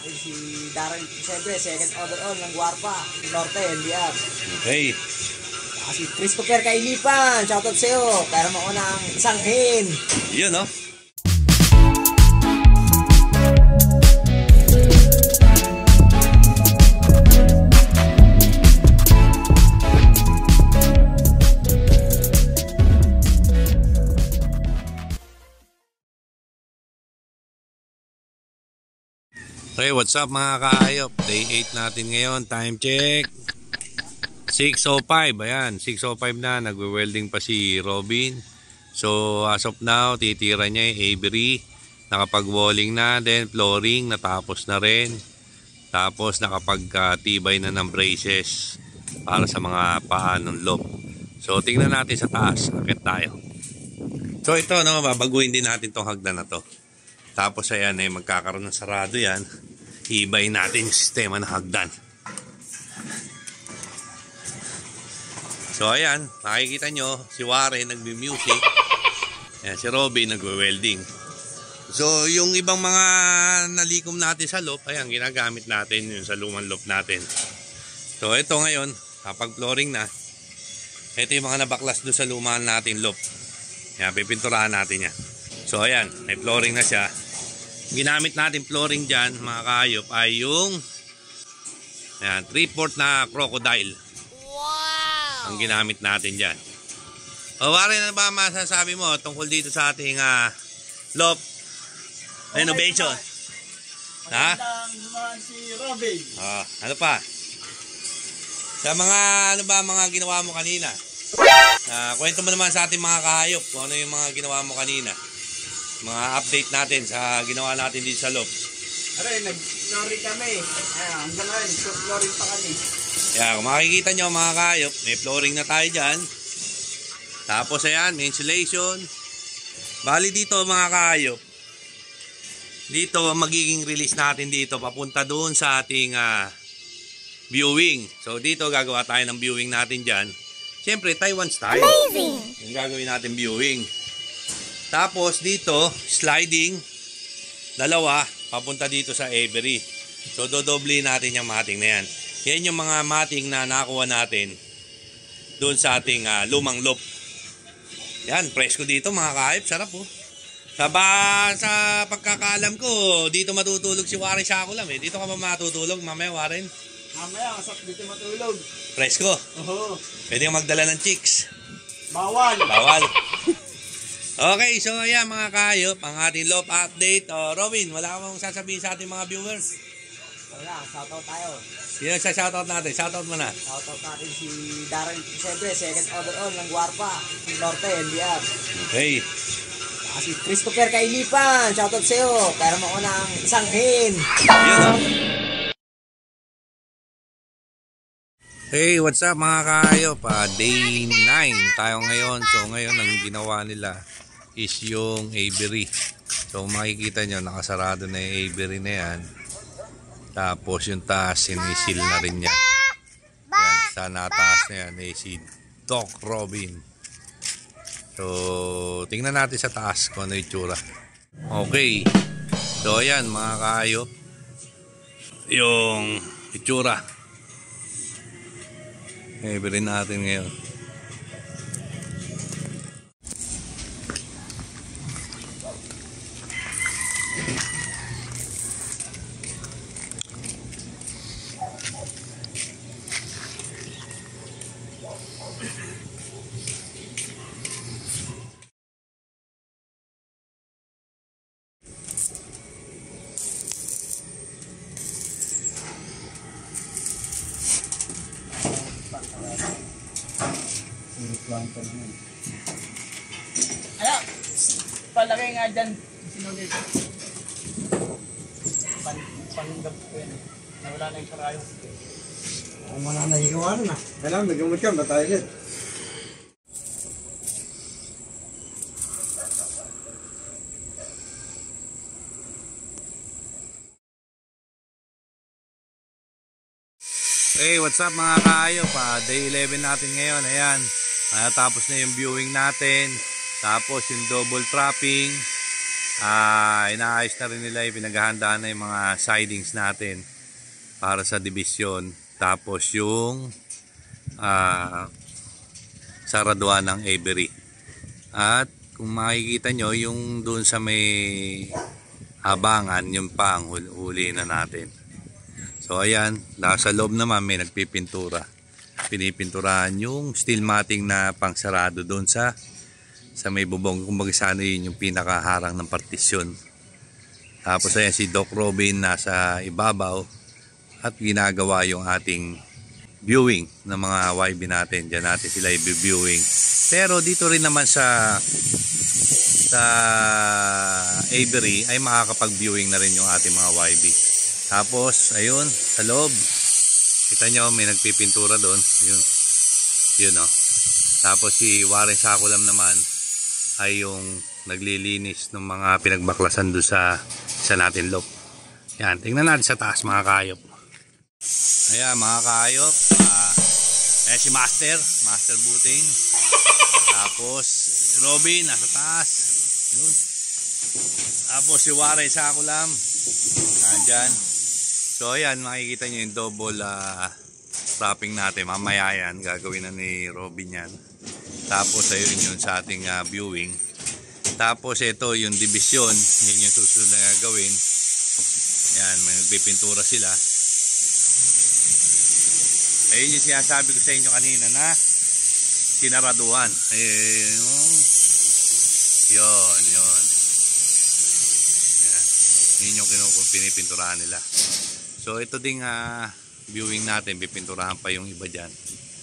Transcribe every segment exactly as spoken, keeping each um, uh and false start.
natin si Darren, siyempre, second overall ng Guarpa, Norte, N B R. Okay. Si Christopher Kailipan, shoutout sa'yo. Pero mauna ang isang hin. Yun, no? Okay, what's up mga kaayop? Day eight natin ngayon. Time check. six oh five. Ayan, six oh five na. Nagwe-welding pa si Robin. So, as of now, titira niya yung Avery. Nakapag-walling na. Then, flooring. Natapos na rin. Tapos, nakapag-tibay na ng braces para sa mga paa ng loop. So, tingnan natin sa taas. Akit tayo. So, ito, no, babaguhin din natin tong hagdan na to. Tapos, ayan, eh, magkakaroon ng sarado yan. Ibayin natin yung sistema ng hagdan. So ayan, makikita nyo, si Warren nagbi-music. Ayan, si Robin nagwe-welding. So yung ibang mga nalikom natin sa loop, ayan, ginagamit natin yun sa lumang loop natin. So ito ngayon, kapag flooring na, ito yung mga nabaklas doon sa lumaan natin loop. Ayan, pipinturahan natin yan. So ayan, may flooring na siya. Ginamit natin flooring dyan, mga kaayop, ay yung ayan, three fourths na crocodile. Ang ginamit natin dyan. O, Warren, ano ba masasabi mo tungkol dito sa ating uh, loop renovation? Ha? Magandang si Robin. Oh, ano pa? Sa mga, ano ba mga ginawa mo kanina? Uh, kwento mo naman sa ating mga kahayop kung ano yung mga ginawa mo kanina. Mga update natin sa ginawa natin dito sa loop. Aray, nag-flooring kami. Ayan, hanggang ngayon, nag-flooring pa kami. Kaya kung makikita nyo mga kayop, may flooring na tayo dyan. Tapos ayan, may insulation. Bali dito mga kayop, dito magiging release natin dito papunta doon sa ating uh, viewing. So dito gagawa tayo ng viewing natin dyan. Siyempre Taiwan style. Amazing! Yung gagawin natin viewing. Tapos dito, sliding, dalawa, papunta dito sa Avery. So dodoble natin yung mating na yan. Yan yung mga mating na nakuha natin doon sa ating uh, lumang loop. Yan, presko dito mga kaayop. Sarap po. Oh. Sa, ba, sa pagkakaalam ko, dito matutulog si Warren Shakulam eh. Dito ka ba matutulog mamaya, Warren? Mamaya, masap dito matulog. Presko? Oo. Pwede kang magdala ng chicks. Bawal. Bawal. Okay, so ayan mga kaayop, ang ating loop update. Oh, Robin, wala ka mong sasabihin sa ating mga viewers? Wala, shoutout tayo. Sino sa shoutout natin? Shoutout mo na. Shoutout natin si Darren, siyempre, second overall ng Guarpa, Norte, N B R. Okay. Si Christopher Kailipan, shoutout sa'yo. Pero mauna ang isang hin. Yun, no? Hey, what's up mga kaayop? Uh, day nine tayo ngayon. So ngayon ang ginawa nila is yung Avery. So makikita nyo, nakasarado na yung Avery na yan. Tapos yung taas, sinisil na rin niya. Yan, sa nataas na yan eh, si Doc Robin. So tingnan natin sa taas kung ano yung itsura. Okay. So ayan mga kaayop, yung itsura Avery natin ngayon. Ano? Palaki nga dyan. Sinugay ko. Panggap ko yan. Nawala na yung karayo. Ang mga nahigawa na. Kailangan, nagamot ka, matay ulit. Hey, what's up mga kaayop? Uh, day eleven natin ngayon. Ayan, uh, tapos na yung viewing natin. Tapos yung double trapping. Ah, inaayos na rin nila, pinaghahandaan na yung mga sidings natin para sa division. Tapos yung ah, saraduan ng Avery. At kung makikita nyo, yung doon sa may habangan, yung pang huli na natin. So ayan, nasa loob naman may nagpipintura. Pinipinturahan yung steel matting na pangsarado doon sa sa may bubong. Kumbaga sana yun yung pinakaharang ng partisyon. Tapos ayan si Doc Robin nasa ibabaw at ginagawa yung ating viewing ng mga Y B natin. Diyan natin sila i-viewing. Pero dito rin naman sa sa Avery ay makakapag-viewing na rin yung ating mga Y B. Tapos ayun sa loob, kita nyo may nagpipintura doon. Yun. Yun o. Tapos si Warren Sakulam naman ay yung naglilinis ng mga pinagbaklasan doon sa sa natin loob. Yan, tingnan natin sa taas mga kayop. Ayan mga kayop, uh, ayan si Master, Master Buting. Tapos Robin nasa taas. Yun. Tapos si Warren Sakulam nandyan. So ayan, makikita nyo yung double uh, wrapping natin. Mamaya yan, gagawin na ni Robin yan. Tapos ayun yun sa ating uh, viewing. Tapos ito yung division, yun yung susunod na gagawin. Yan, may nagpipintura sila. Ayun yung sinasabi ko sa inyo kanina na sinaraduan. Ayun, yun, yun. Yan, yun yung pinipinturahan nila. So ito ding uh, viewing natin, pipinturahan pa yung iba dyan.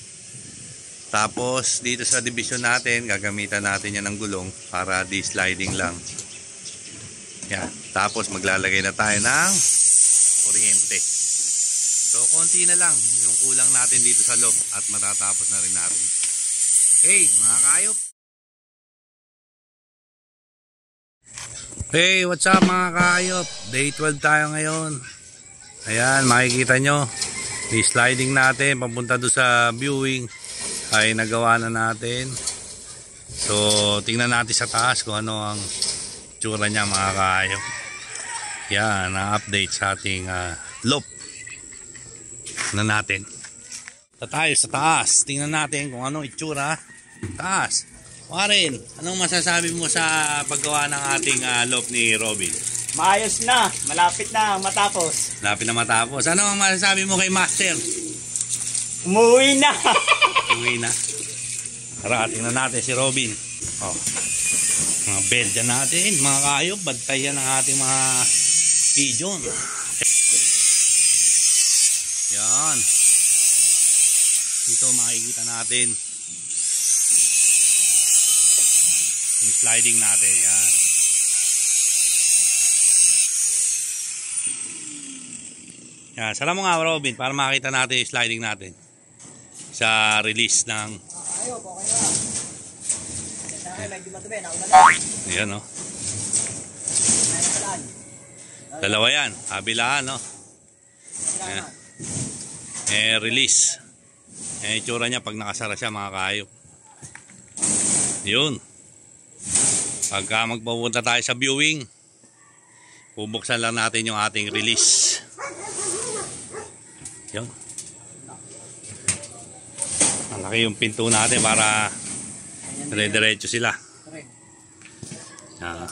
Tapos dito sa division natin, gagamitan natin yan ng gulong para di-sliding lang. Yan. Tapos maglalagay na tayo ng kuryente. So konti na lang yung kulang natin dito sa loob at matatapos na rin natin. Hey mga kayop! Hey, what's up mga kayop? Day twelve tayo ngayon. Ayan, makikita nyo yung sliding natin papunta doon sa viewing ay nagawa na natin. So tingnan natin sa taas kung ano ang tsura niya mga kayop. Yan, na-update sa ating uh, loop na natin. Sa tayo sa taas, tingnan natin kung ano itsura taas. Warren, anong masasabi mo sa paggawa ng ating uh, loop ni Robin? Maayos na, malapit na matapos. Malapit na matapos. Ano ang masasabi mo kay Master? Umuwi na. Umuwi na. Tara, tingnan natin si Robin. Oh. Mga bell dyan natin, mga kayop, bantayan ng ating mga pigeon. Yan. Dito makikita natin yung sliding natin. Yan. Yan. Sara mo nga Robin para makita natin yung sliding natin sa release ng Ayop, okay na. Medyo matubi, nakumalan. Ayan o. Dalawa yan. Kabilaan no. Ayan. Eh release. Eh itsura niya pag nakasara siya mga kayop. Yun. Pagka magpupunta tayo sa viewing, bubuksan lang natin yung ating release. Yun. Malaki yung pinto natin para dire-diretso sila. Ah.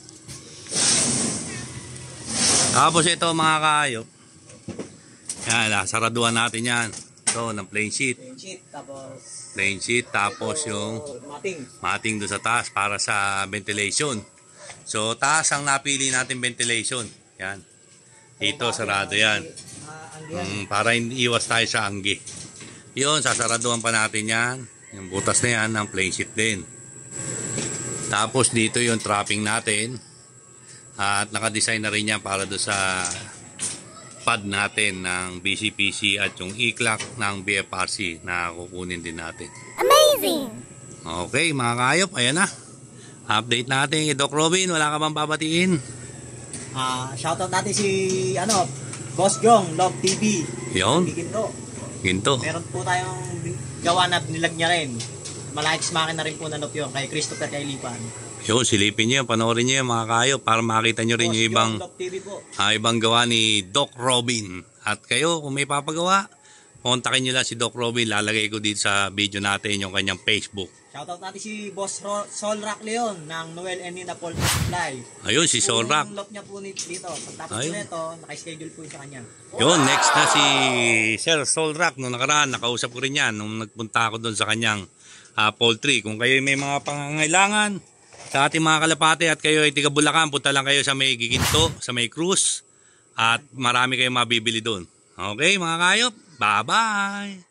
Tapos ito mga kayop. Yan, saraduan natin yan. Ito, ng plain sheet. Plain sheet, tapos Plain sheet, tapos yung mating. mating doon sa taas para sa ventilation. So, taas ang napili natin ventilation. Yan. Dito, sarado yan. Um, para hindi iwas tayo sa anggi. Yun, sasaraduan pa natin yan. Yung butas na yan ng plain sheet din. Tapos dito yung trapping natin. At nakadesign na rin yan para doon sa pad natin ng B C P C at yung e-clock ng B F R C na kukunin din natin. Amazing! Okay mga kayop, ayan na. Update natin kay Doc Robin, wala ka bang babatiin? Ah, shoutout natin si ano, Boss Jong, Love T V. Yun, Ginto. ginto. Meron po tayong gawa na nilag niya rin. Malaking makina na rin po na nop yun kay Christopher Kailipan. Yun, silipin nyo, panoorin nyo yung mga kayop para makita nyo rin Boss yung ibang, John Doc T V po. ah, ibang gawa ni Doc Robin. At kayo, kung may papagawa, kontakin nyo lang si Doc Robin. Lalagay ko dito sa video natin yung kanyang Facebook. Shoutout natin si Boss Ro Sol Rock Leon ng Noel and Nina Paul Supply. Ayun, si Sol Rock. Yung lock niya po ni- dito. Pagtapos Ayun. po nito, naka-schedule po yun sa kanya. Yun, next na si Sir Sol Rock. Nung nakaraan, nakausap ko rin yan nung nagpunta ako doon sa kanyang uh, poultry. Kung kayo may mga pangangailangan sa ating mga kalapate at kayo ay tiga Bulacan, punta lang kayo sa may Giginto, sa may Cruz. At marami kayong mabibili doon. Okay, mga kayop. Bye-bye!